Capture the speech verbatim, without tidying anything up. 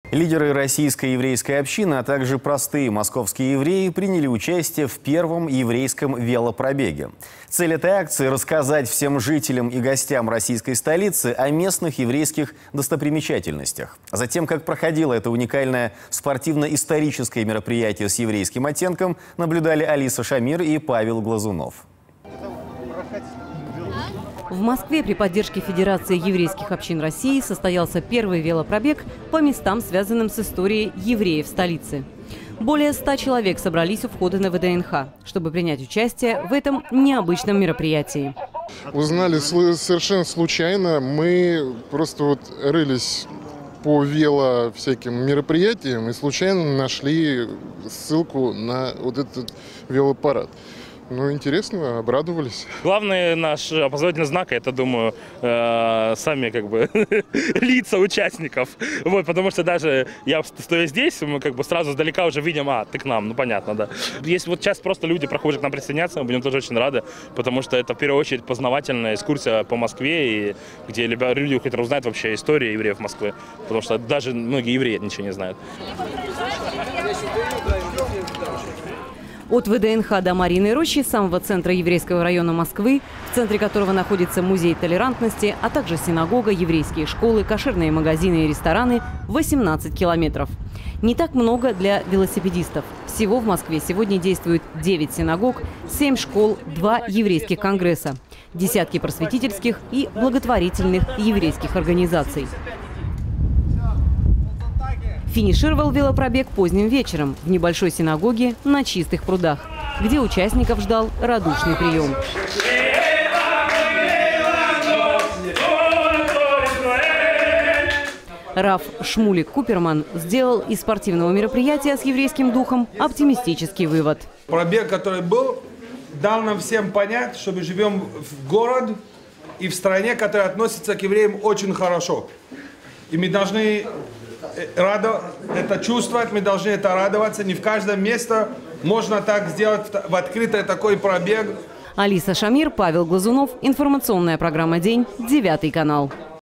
Лидеры российской еврейской общины, а также простые московские евреи приняли участие в первом еврейском велопробеге. Цель этой акции – рассказать всем жителям и гостям российской столицы о местных еврейских достопримечательностях. Затем, как проходило это уникальное спортивно-историческое мероприятие с еврейским оттенком, наблюдали Алиса Шамир и Павел Глазунов. В Москве при поддержке Федерации еврейских общин России состоялся первый велопробег по местам, связанным с историей евреев столицы. Более ста человек собрались у входа на вэ дэ эн ха, чтобы принять участие в этом необычном мероприятии. Узнали совершенно случайно. Мы просто вот рылись по вело всяким мероприятиям и случайно нашли ссылку на вот этот велопарад. Ну, интересно, обрадовались. Главный наш опознавательный знак, это, думаю, э, сами как бы лица участников. Вот, потому что даже я стоя здесь, мы как бы сразу сдалека уже видим, а, ты к нам, ну понятно, да. Если вот сейчас просто люди проходят к нам присоединяться, мы будем тоже очень рады, потому что это в первую очередь познавательная экскурсия по Москве, и где люди хотят узнать вообще историю евреев Москвы, потому что даже многие евреи ничего не знают. От вэ дэ эн ха до Марьиной рощи, самого центра еврейского района Москвы, в центре которого находится музей толерантности, а также синагога, еврейские школы, кошерные магазины и рестораны – восемнадцать километров. Не так много для велосипедистов. Всего в Москве сегодня действует девять синагог, семь школ, два еврейских конгресса, десятки просветительских и благотворительных еврейских организаций. Финишировал велопробег поздним вечером в небольшой синагоге на Чистых прудах, где участников ждал радушный прием. Рав Шмулик Куперман сделал из спортивного мероприятия с еврейским духом оптимистический вывод. Пробег, который был, дал нам всем понять, что мы живем в городе и в стране, которая относится к евреям очень хорошо. И мы должны Радо, это чувствовать, мы должны это радоваться. Не в каждом месте можно так сделать в открытый такой пробег. Алиса Шамир, Павел Глазунов. Информационная программа «День», девятый канал.